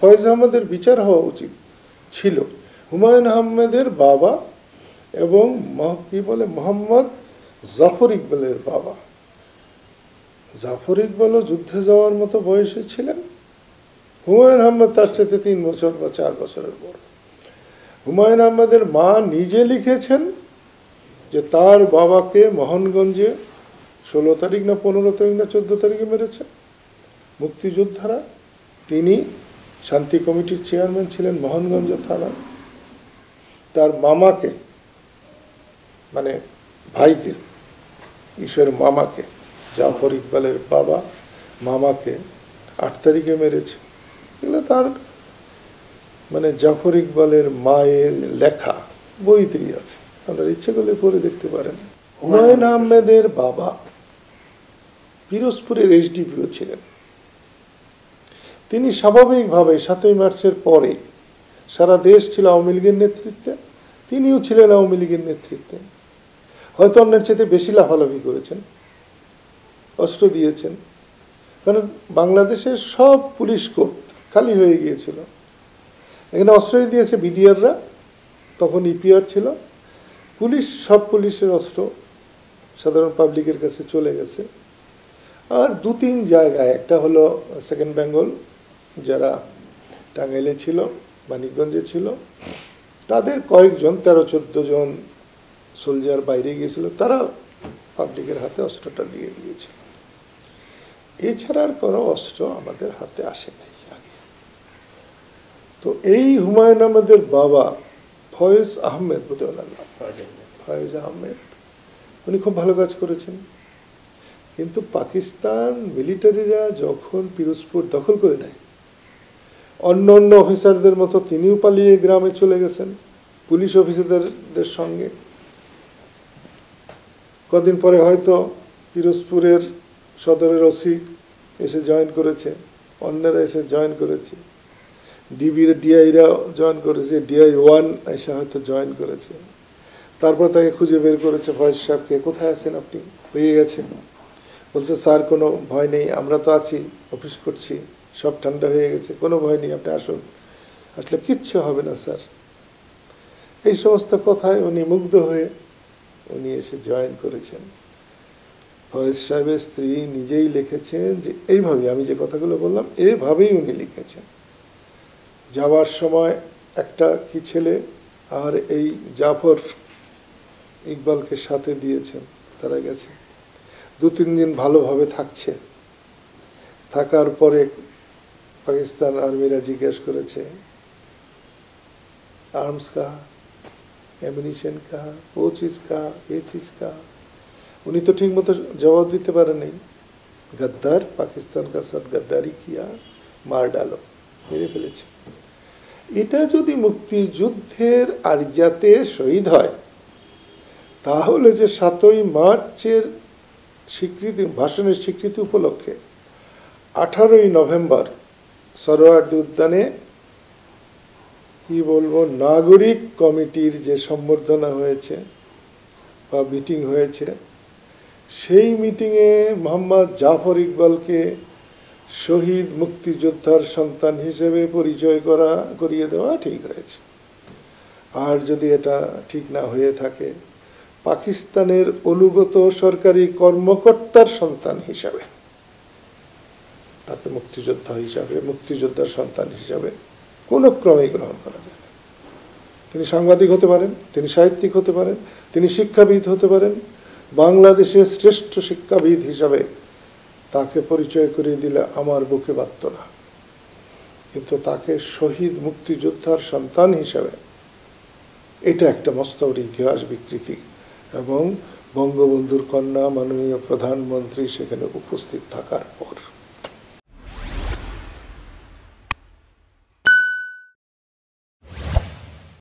ফয়েজ আহমেদের বিচার হওয়া উচিত ছিল। হুমায়ুন আহমেদের বাবা এবং কি বলে মোহাম্মদ জাফর ইকবালের বাবা। জাফর ইকবালও যুদ্ধে যাওয়ার মতো বয়সে ছিলেন। হুমায়ুন আহমেদ তার সাথে 3 বছর বা 4 বছরের বড়। হুমায়ুন আহমেদের মা নিজে লিখেছেন যে তার বাবাকে মোহনগঞ্জে 16 তারিখ না 15 তারিখ না 14 তারিখে মেরেছে মুক্তিযোদ্ধারা। তিনি শান্তি কমিটির চেয়ারম্যান ছিলেন মোহনগঞ্জ থানা। তার মামাকে, মানে ভাইকে, ঈশ্বরের মামাকে, জাফর ইকবালের বাবা মামাকে 8 তারিখে মেরেছে। এগুলো তার মানে জাফর ইকবালের মায়ের লেখা বইতেই আছে, আপনারা ইচ্ছে করলে পড়ে দেখতে পারেন। হুমায়ুন আহমেদের বাবা পিরোজপুরের এসডিপিও ছিলেন। তিনি স্বাভাবিকভাবে 7ই মার্চের পরে সারা দেশ ছিল আওয়ামী লীগের নেতৃত্বে, তিনিও ছিলেন আওয়ামী লীগের নেতৃত্বে। হয়তো অন্যের চেয়ে বেশি লাফালাফি করেছেন, অস্ত্র দিয়েছেন, কারণ বাংলাদেশের সব পুলিশ কোর্ট খালি হয়ে গিয়েছিল। এখানে অস্ত্রই দিয়েছে বিডিআররা, তখন ইপিআর ছিল। সব পুলিশের অস্ত্র সাধারণ পাবলিকের কাছে চলে গেছে। আর 2-3 জায়গায়, একটা হলো সেকেন্ড বেঙ্গল, যারা টাঙ্গাইলে ছিল, মানিকগঞ্জে ছিল, তাদের কয়েকজন 13-14 জন সোলজার বাইরে গিয়েছিল, তারা পাবলিকের হাতে অস্ত্রটা দিয়ে দিয়েছিল। এছাড়া আর কোনো অস্ত্র আমাদের হাতে আসে নাই আগে। তো এই হুমায়ুন আহমেদের বাবা ফয়েজ আহমেদ, ফয়েজ আহমেদ, উনি খুব ভালো কাজ করেছেন। কিন্তু পাকিস্তান মিলিটারিরা যখন পিরোজপুর দখল করে নেয়, অন্য অন্য অফিসারদের মতো তিনিও পালিয়ে গ্রামে চলে গেছেন পুলিশ অফিসারদের সঙ্গে। কদিন পরে হয়তো পিরোজপুরের সদরের ওসি এসে জয়েন করেছে, অন্যরা এসে জয়েন করেছে, ডিবির ডিআইরা জয়েন করেছে, DI-1 এসে হয়তো জয়েন করেছে। তারপর তাকে খুঁজে বের করেছে, ফয়েজ সাহেবকে, কোথায় আছেন আপনি, হয়ে গেছেন। বলছে স্যার কোনো ভয় নেই, আমরা তো আছি, অফিস করছি, সব ঠান্ডা হয়ে গেছে, কোনো ভয় নেই, আপনি আসুন, আসলে কিচ্ছু হবে না স্যার। এই সমস্ত কথায় উনি মুগ্ধ হয়ে উনি এসে জয়েন করেছেন। ফয়েজ সাহেবের স্ত্রী নিজেই লিখেছেন যে এইভাবে, আমি যে কথাগুলো বললাম এইভাবেই উনি লিখেছেন। যাওয়ার সময় একটা কি ছেলে আর এই জাফর ইকবালকে সাথে দিয়েছেন, তারা গেছে 2-3 দিন ভালোভাবে থাকছে। থাকার পরে পাকিস্তান আর্মিরা জিজ্ঞেস করেছে आर्म्स कहा, एमिनिशन कहा, वो चीज़ कहा, ये चीज़ कहा। उन्हीं तो ठीक मत जवाब देते पारे नहीं। गद्दार, पाकिस्तान का साथ गद्दारी किया, मार डालो, मेरे ফেলেছে। এটা যদি মুক্তিযুদ্ধের আরজাতে শহীদ হয়, তাহলে যে 7ই মার্চের স্বীকৃতি, ভাষণের স্বীকৃতি উপলক্ষে 18ই নভেম্বর সরোয়ার্দী উদ্যানে কি বলবো, নাগরিক কমিটির যে সম্বর্ধনা হয়েছে বা মিটিং হয়েছে, সেই মিটিংয়ে মোহাম্মদ জাফর ইকবালকে শহীদ মুক্তিযোদ্ধার সন্তান হিসেবে পরিচয় করিয়ে দেওয়া ঠিক হয়েছে। আর যদি এটা ঠিক না হয়ে থাকে, পাকিস্তানের অনুগত সরকারি কর্মকর্তার সন্তান হিসাবে তাকে মুক্তিযোদ্ধার সন্তান হিসাবে কোনো ক্রমেই গ্রহণ করা যায় না। তিনি সাংবাদিক হতে পারেন, তিনি সাহিত্যিক হতে পারেন, তিনি শিক্ষাবিদ হতে পারেন। বাংলাদেশের শ্রেষ্ঠ শিক্ষাবিদ হিসাবে তাকে পরিচয় করিয়ে দিলে আমার বুকে বাধত না, কিন্তু তাকে শহীদ মুক্তিযোদ্ধার সন্তান হিসাবে, এটা একটা মস্ত ইতিহাস বিকৃতি। এবং বঙ্গবন্ধুর কন্যা মাননীয় প্রধানমন্ত্রী সেখানে উপস্থিত থাকার পর